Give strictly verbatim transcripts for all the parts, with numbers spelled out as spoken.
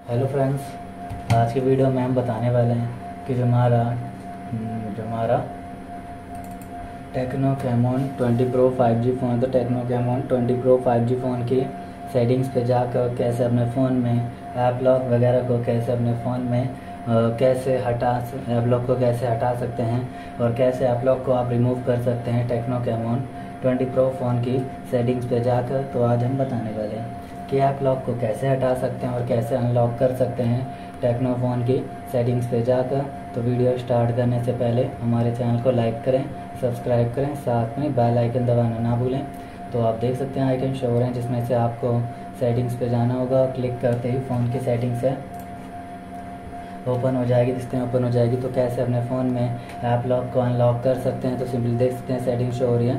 Hello friends, आज की video में हम बताने वाले हैं कि जो हमारा जो हमारा Tecno Camon twenty Pro five G phone, तो Tecno Camon twenty Pro five G phone की सेटिंग्स पे जाकर कैसे अपने फ़ोन में ऐप लॉक वगैरह को कैसे अपने फ़ोन में आ, कैसे हटा ऐप लॉक को कैसे हटा सकते हैं और कैसे ऐप लॉक को आप रिमूव कर सकते हैं Tecno Camon twenty Pro phone की सेटिंग्स पे जाकर। तो आज हम बताने वाले हैं कि ऐप लॉक को कैसे हटा सकते हैं और कैसे अनलॉक कर सकते हैं टेक्नो फ़ोन की सेटिंग्स पे जाकर। तो वीडियो स्टार्ट करने से पहले हमारे चैनल को लाइक करें, सब्सक्राइब करें, साथ में बेल आइकन दबाना ना भूलें। तो आप देख सकते हैं आइकन शो हो रहे हैं जिसमें से आपको सेटिंग्स पे जाना होगा। क्लिक करते ही फ़ोन की सेटिंग्स है ओपन हो जाएगी, जिसमें ओपन हो जाएगी। तो कैसे अपने फ़ोन में ऐप लॉक को अनलॉक कर सकते हैं, तो सिंपली देख सकते हैं सेटिंग शो हो रही है।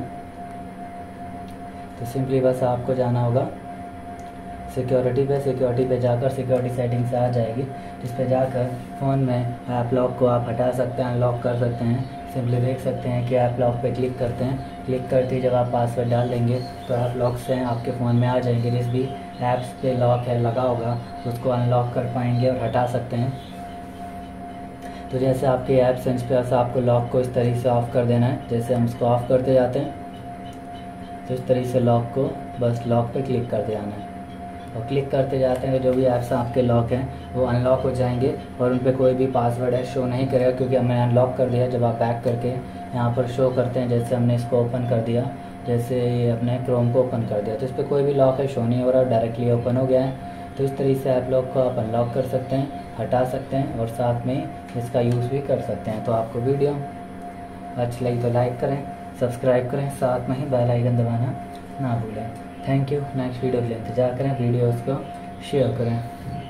तो सिंपली बस आपको जाना होगा सिक्योरिटी पे। सिक्योरिटी पे जाकर सिक्योरिटी सेटिंग्स आ जाएगी, जिस पे जाकर फ़ोन में ऐप लॉक को आप हटा सकते हैं, अनलॉक कर सकते हैं। सिंपली देख सकते हैं कि ऐप लॉक पे क्लिक करते हैं। क्लिक करते ही जब आप पासवर्ड डाल देंगे तो ऐप लॉक से आपके फ़ोन में आ जाएंगे। जिस भी ऐप्स पे लॉक है लगा होगा उसको अनलॉक कर पाएंगे और हटा सकते हैं। तो जैसे आपके ऐप्स हैं इस पर ऐसा आपको लॉक को इस तरीके से ऑफ़ कर देना है। जैसे हम इसको ऑफ़ करते जाते हैं तो इस तरीके से लॉक को बस लॉक पे क्लिक करते जाना है और क्लिक करते जाते हैं। जो भी ऐप्स आपके लॉक हैं वो अनलॉक हो जाएंगे और उन पर कोई भी पासवर्ड है शो नहीं करेगा, क्योंकि हमने अनलॉक कर दिया। जब आप बैक करके यहाँ पर शो करते हैं, जैसे हमने इसको ओपन कर दिया, जैसे ये अपने क्रोम को ओपन कर दिया, तो इस पर कोई भी लॉक है शो नहीं हो रहा, डायरेक्टली ओपन हो गया है। तो इस तरीके से ऐप लॉक को आप अनलॉक कर सकते हैं, हटा सकते हैं और साथ में इसका यूज़ भी कर सकते हैं। तो आपको वीडियो अच्छी लगी तो लाइक करें, सब्सक्राइब करें, साथ में ही बेल आइकन दबाना ना भूलें। Thank you. नेक्स्ट वीडियो के लिए इंतजार करें, वीडियोस को शेयर करें।